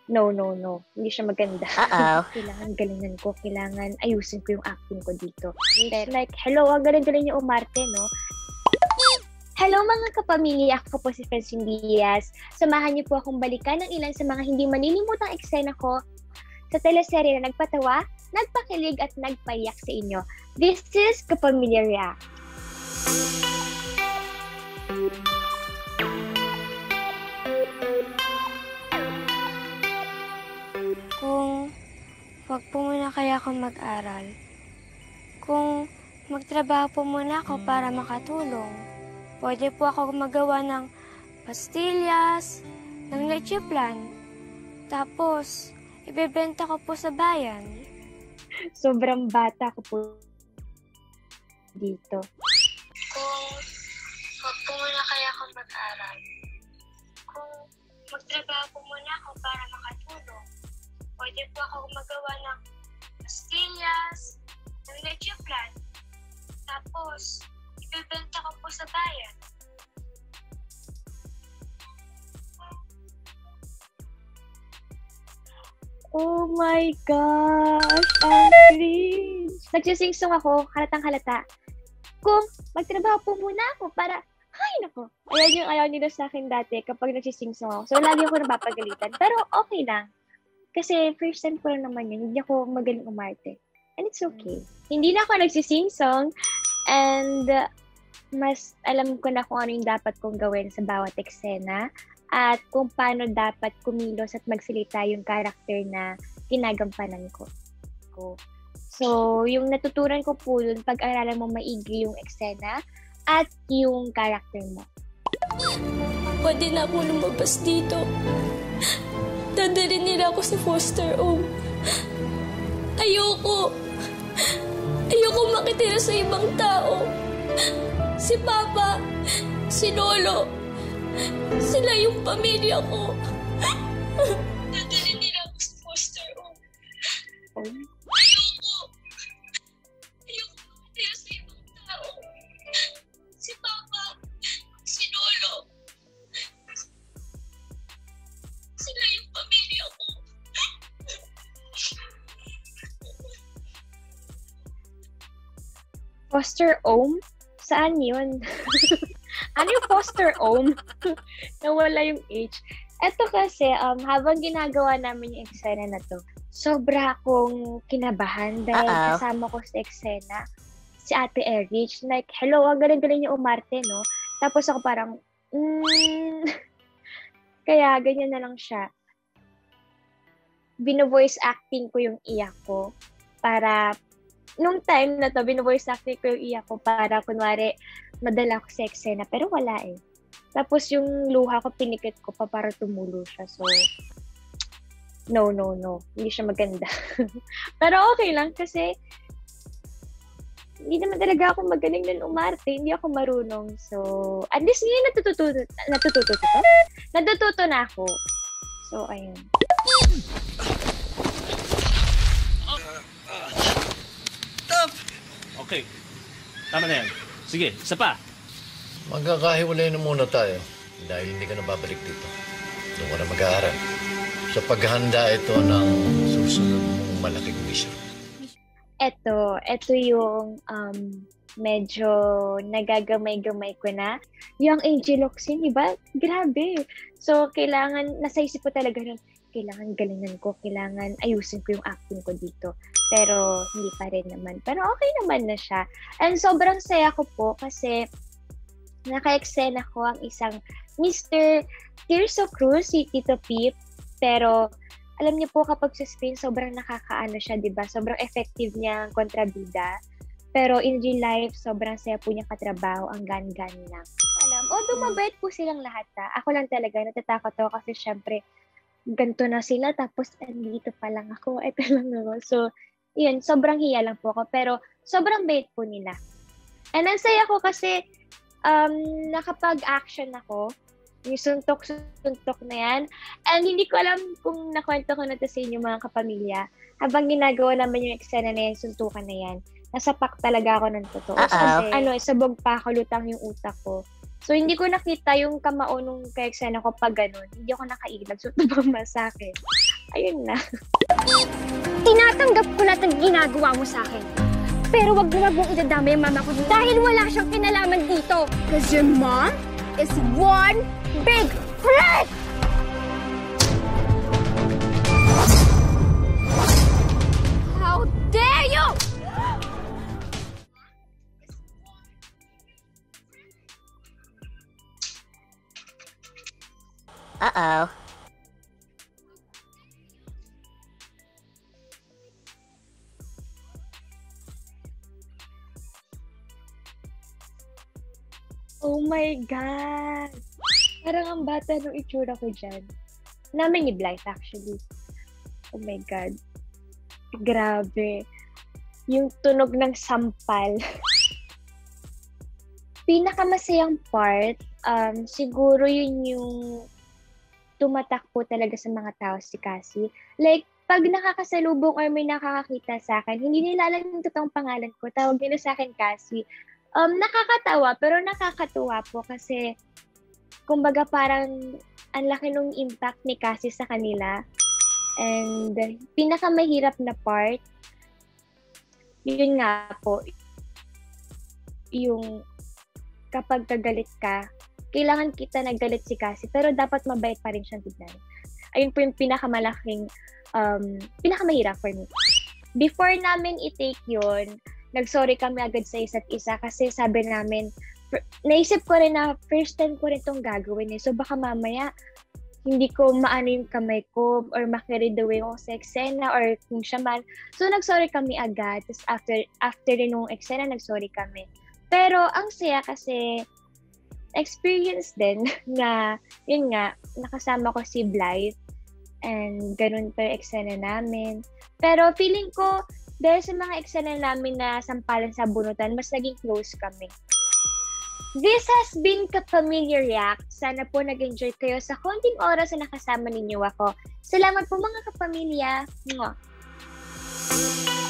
No, no, no. Hindi siya maganda. Uh-oh. Kailangan galingan ko. Kailangan ayusin ko yung acting ko dito. Pero like, hello, ang galing-galing niyo umarte, no? Hello mga kapamilya, ako po si Francine Diaz. Samahan niyo po akong balikan ng ilan sa mga hindi malilimutang eksena ko sa teleserye na nagpatawa, nagpakilig at nagpaiyak sa inyo. This is Kapamilya React. Kung wag po muna kaya ako mag-aral. Kung magtrabaho po muna ako para makatulong. Pwede po ako magawa ng pastillas, ng leche plan. Tapos, ibebenta ko po sa bayan. Sobrang bata ko po dito. Kung wag po muna kaya ako mag-aral. Kung magtrabaho po muna ako para makatulong. Pwede po ako magawa ng pastillas, ng leche plan. Tapos, ibebenta ko po sa bayan. Oh my gosh! Ang cringe! Nagsisingsong ako, halatang halata. Kung magtrabaho po muna ako para... Ay, nako! Ayan yung ayaw nila sa akin dati kapag nagsisingsong ako. So, lagi ako napapagalitan. Pero okay lang. Kasi first time ko lang naman yun. Hindi ako magaling umarte. And it's okay. Hindi na ako nagsisingsong. And mas alam ko na kung ano yung dapat kong gawin sa bawat eksena. At kung paano dapat kumilos at magsalita yung karakter na ginagampanan ko. So, yung natutunan ko po dun, pag-aralan mo maigi yung eksena at yung karakter mo. Pwede na ako lumabas dito. Dadalhin nila ako sa foster home. Ayoko. Ayoko makitira sa ibang tao. Si Papa, si Lolo, sila yung pamilya ko. Dadalhin nila ako sa foster home. Ayoko. Ayoko makitira sa ibang tao. Si Papa, si Lolo, sila yung pamilya ko. Foster home? Saan yun? Ano yung foster home? Nawala yung H. Eto kasi, habang ginagawa namin yung eksena na to, sobra akong kinabahan dahil kasama ko sa eksena si Ate Erich. Like, hello, ang galing-galing niyo umarte, no? Tapos ako parang, kaya ganyan na lang siya. Bino-voice acting ko yung iyak ko para nung time na to, bino-voice acting ko yung iyak ko para kunwari madala ko sa eksena, pero wala eh. Tapos yung luha ko, pinikit ko pa para tumulo siya. So, no. Hindi siya maganda. Pero okay lang kasi hindi naman talaga ako magaling ng umarte. Hindi ako marunong. So, at least ngayon natututo na ako. So, ayun. Okay. Tama na yan. Sige, isa pa. Magkakahiwalay na muna tayo dahil hindi ka na babalik dito. Doon ka na mag-aaral. Sa paghahanda ito ng susunod mong malaking mission. Ito yung medyo nagagamay-gamay ko na. Yung Angeloxin, diba? Grabe. So, nasa isip ko talaga nun, kailangan galingan ko, kailangan ayusin ko yung acting ko dito. Pero, hindi pa rin naman. Pero okay naman na siya. And sobrang saya ko po kasi naka-eksena ko ang isang Mr. Tirso Cruz, si Tito Pip. Pero, alam niyo po kapag sa screen, sobrang nakakaano siya, diba? Sobrang effective niya ang kontrabida. Pero in real life, sobrang saya po niya katrabaho, ang gan-gan lang. Although mabait po silang lahat Ako lang talaga, natatakot ako kasi syempre, ganito na sila, tapos andito pa lang ako, eto lang ako. So, yun, sobrang hiya lang po ako, pero sobrang bait po nila. And ang saya ko kasi, nakapag-action ako, yung suntok-suntok na yan. And hindi ko alam kung nakwento ko na to sa inyo mga kapamilya. Habang ginagawa naman yung eksena na yan, suntukan na yan, nasapak talaga ako ng totoo. Kasi, sabog pa ako, lutang yung utak ko. So, hindi ko nakita yung kamao nung ka-eksena ko pag ganun. Hindi ako nakailag. So, tumama sa akin. ayun na. Tinatanggap ko lahat ng ginagawa mo sa akin. Pero wag na wag mong idadama yung mama ko dahil wala siyang kinalaman dito. Because your mom is one big freak! How dare you! Uh-oh. Oh my God! Parang ang bata nung itsura ko dyan. Namin ni Blythe actually. Oh my God. Grabe. Yung tunog ng sampal. Pinakamasayang part, siguro yun yung tumatakbo talaga sa mga tao si Cassie. Like, pag nakakasalubong or may nakakakita sa akin, hindi nila alam yung totoong pangalan ko. Tawag nila sa akin Cassie. Nakakatawa, pero nakakatuwa po kasi kumbaga parang ang laki nung impact ni Cassie sa kanila. And pinakamahirap na part, yun nga po, yung kapag kagalit ka, kailangan kita nagalit si Cassie, pero dapat mabait pa rin siyang tignan. Ayun po yung pinakamalaking, pinakamahirap for me. Before namin i-take yun, nag-sorry kami agad sa isa't isa kasi sabi namin, naisip ko rin na first time ko rin itong gagawin eh. So baka mamaya, hindi ko maano yung kamay ko or makirid away ako sa eksena or kung siya man. So nag-sorry kami agad. Tapos after rin nung eksena, nag-sorry kami. Pero ang saya kasi experience din na, yun nga, nakasama ko si Blythe and ganun pa yung eksena namin. Pero feeling ko, dahil sa mga eksena namin na sampalan sa bunutan, mas naging close kami. This has been Kapamilya React. Sana po nag-enjoy kayo sa konting oras na nakasama ninyo ako. Salamat po mga kapamilya. Mwah!